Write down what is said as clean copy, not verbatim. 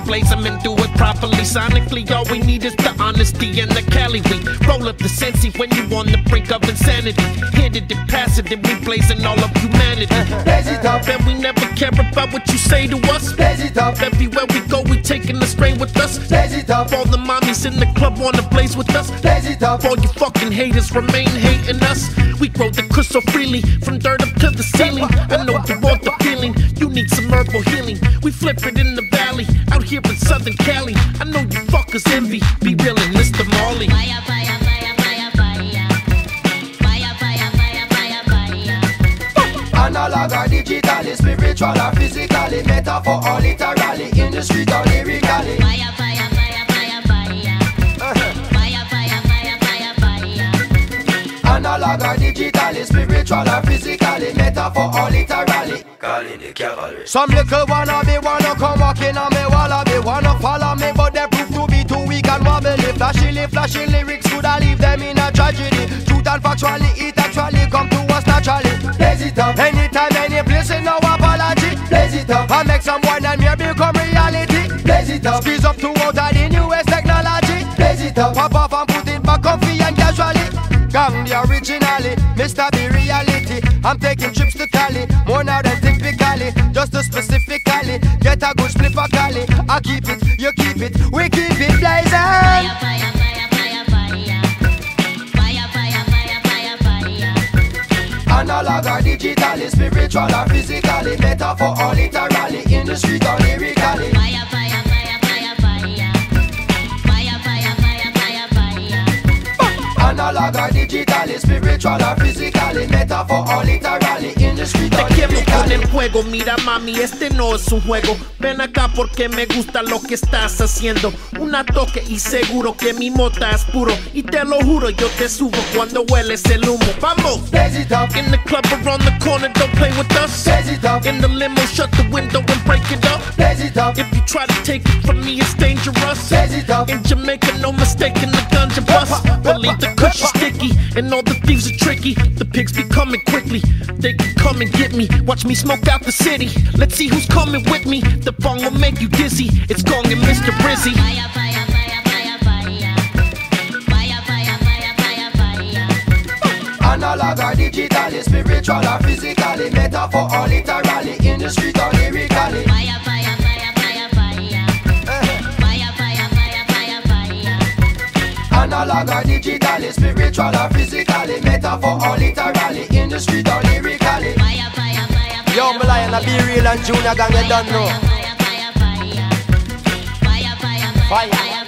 blaze them and do it properly. Sonically, all we need is the honesty and the Cali. We roll up the Sensi when you on the brink of insanity. Hit it and pass it, and we blazing all of humanity. Blaze it up, and we never care about what you say to us. blaze it up, Everywhere we go, we taking the strain with us. blaze it up, All the mommies in the club wanna blaze with us. blaze it up. All you fucking haters remain hating us. We grow the crystal freely, from dirt up to the ceiling. I know you want the feeling, you need some herbal healing. We flip it in the valley, out here in Southern Cali. I know you fuckers envy, be real and Mr. Marley. Fire, fire, fire, fire, fire. Fire, fire, fire, fire, fire. Analog or digital, spiritual or physically, metaphor or literally, in the street or lyrically. Fire, fire, fire, fire, fire. Fire, fire, fire, fire, fire. Analog or digital, spiritual or physically, metaphor or literally. Calling the cavalry. Some little wanna come walking on me, wallaby, wanna follow me, but they prove to be too weak and wobbly. Flashy lyrics could I leave them in a tragedy. Truth and factually, it actually come to us naturally. Blaze it up, anytime, any place, no apology. Blaze it up, I make some wine and me become reality. Blaze it up, squeeze up to out of the newest technology. Blaze it up, pop off and put it back comfy and casually. Gang the originally, Mr. B reality. I'm taking trips to Cali, more now than typically. Just to specifically get a good split for Cali. I keep it, you keep it, we keep it blazing. Fire, fire, fire, fire, fire. Fire, fire, fire, fire, fire. Analog or digital, spiritual or physically, metaphor or literally, in the street or lyrically. Fire, fire, fire, fire, fire. Fire, fire, fire, fire, fire. Analog or digital, spiritual or physically, metaphor or literally, in the street Te or quiero con el lyrically. juego, mira mami, este no es un juego. Ven acá porque me gusta lo que estás haciendo. Una toque y seguro que mi mota es puro. Y te lo juro, yo te subo cuando hueles el humo. Vamos! Blaze it up, In the club around the corner, don't play with us. blaze it up, In the limo, shut the window and break it up. blaze it up, If you try to take it from me, it's dangerous. blaze it up. In Jamaica, no mistake in the ganja bust. Believe the kush is sticky, and all the thieves are tricky. The pigs be coming quickly, they can come and get me. Watch me smoke out the city, let's see who's coming with me. The bong will make you dizzy, it's Gong and Mr. Rizzy. Fire, fire, fire, fire, fire. Fire, fire, fire, fire, fire. Analog or digital, spiritual or physically, metaphor or literally, in the street or lyrically. Fire, fire, fire, fire, fire. Fire, fire, fire, fire, fire. Analog or digital, spiritual or physically, metaphor or literally, in the street or lyrically. Fire, fire, fire, fire. Yo, me lion, I be real and Junior gang, you don't know. Fire, fire, fire, fire. Fire, fire, fire, fire.